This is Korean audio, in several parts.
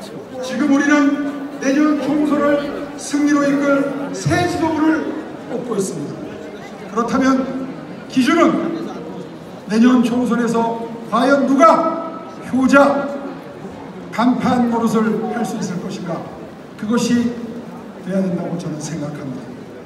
지금 우리는 내년 총선을 승리로 이끌 새 지도부를 뽑고 있습니다. 그렇다면 기준은 내년 총선에서 과연 누가 효자, 간판 노릇을 할 수 있을 것인가, 그것이 돼야 된다고 저는 생각합니다.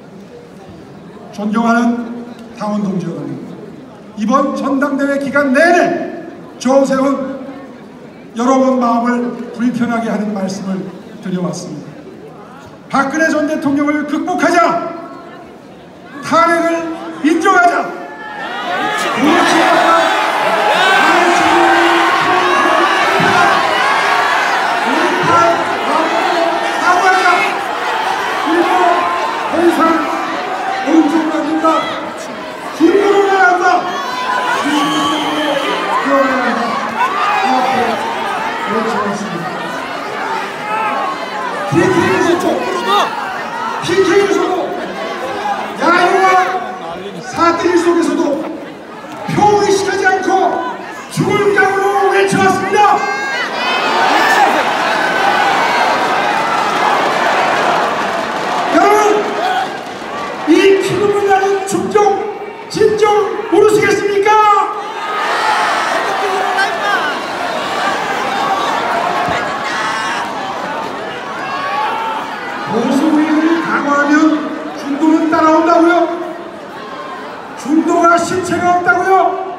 존경하는 당원 동지 여러분, 이번 전당대회 기간 내내 조세훈 여러분 마음을 불편하게 하는 말씀을 드려왔습니다. 박근혜 전 대통령을 극복하자, 탄핵을 인정하자, PK에서도 야유와 사태질 속에서도 표의식하지 않고 죽을 각오로 외쳐왔습니다. 여러분, 이 피눈물 나는 충정 진정 모르시겠습니까? 보수의를 강화하면 중도는 따라온다고요? 중도가 실체가 없다고요?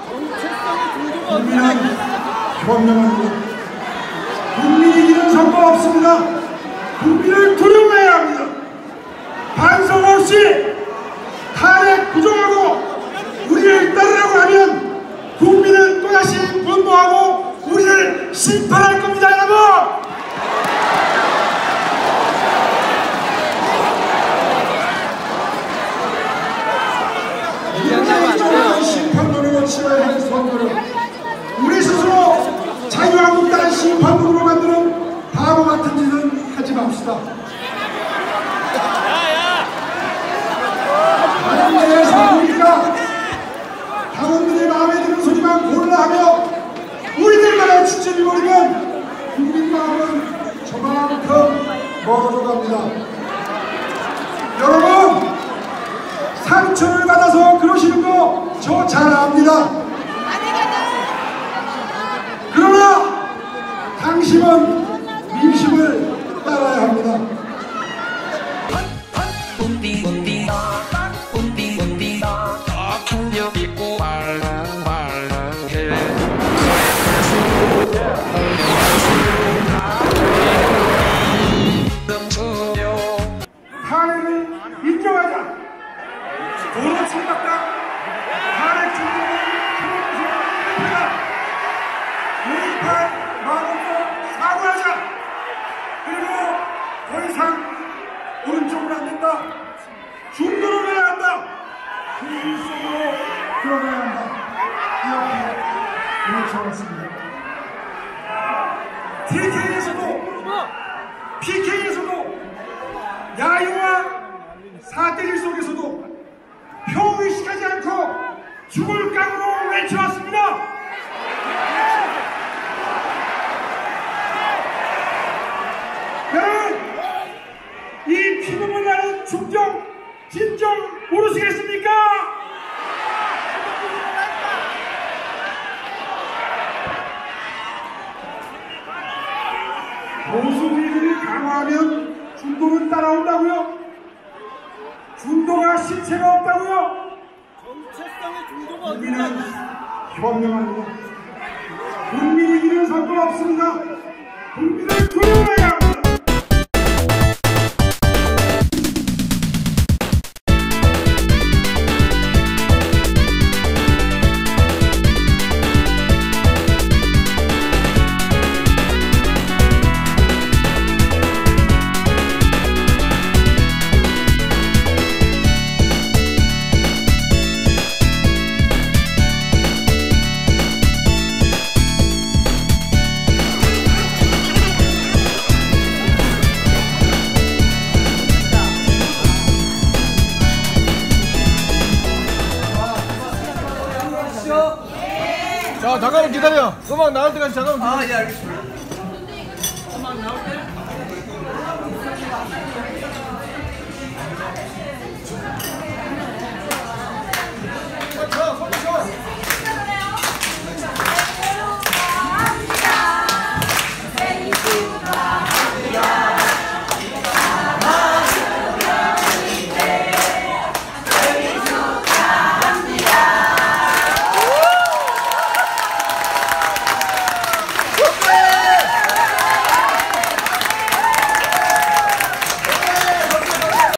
국민은 현명합니다. 국민이 이기는 선거 없습니다. 국민을 두려워해야 합니다. 반성 없이 탄핵 부정하고 우리를 따르라고 하면 국민은 또다시 분노하고 우리를 심판할 겁니다, 여러분! 심판론으로 치러야 할 선거를 우리 스스로 자유한국당 심판론으로 만드는 바보 같은 짓은 하지 맙시다. 당원들의 선거니까 당원들의 마음에 드는 소리만 골라 하며 우리들만의 주체를 버리면 국민 마음은 저만큼 멀어져 갑니다. 여러분, 상처를 받아서 그러시는 거 저 잘 압니다. 그러나 당신은 민심을 따라야 합니다. 탄핵을 인정하자. 도로 침박당 탄핵 중독을 해라. 5.18 마음으로 사과하자. 그리고 더 이상 오른쪽으로 안 된다. 중도로 가야 한다. 국민 속으로 들어가야 한다. 이렇게 외쳐왔습니다. PK에서도 야유와 사태질 속에서도 표의식하지 않고 죽을 각오로 외쳐왔습니다. 여러분, 이 피눈물 나는 충정 진정 모르시겠습니까? 보수의를 강화하면 중도는 따라온다고요? 중도가 실체가 없다고요? 정체성의 중도가 국민은 현명합니다. 국민이 이기는 선거 없습니다. 국민을 두려워해야 합니다. 자, 잠깐만 기다려. 음악 나올 때까지 잠깐만 기다려. 예, 알겠습니다. 나올 때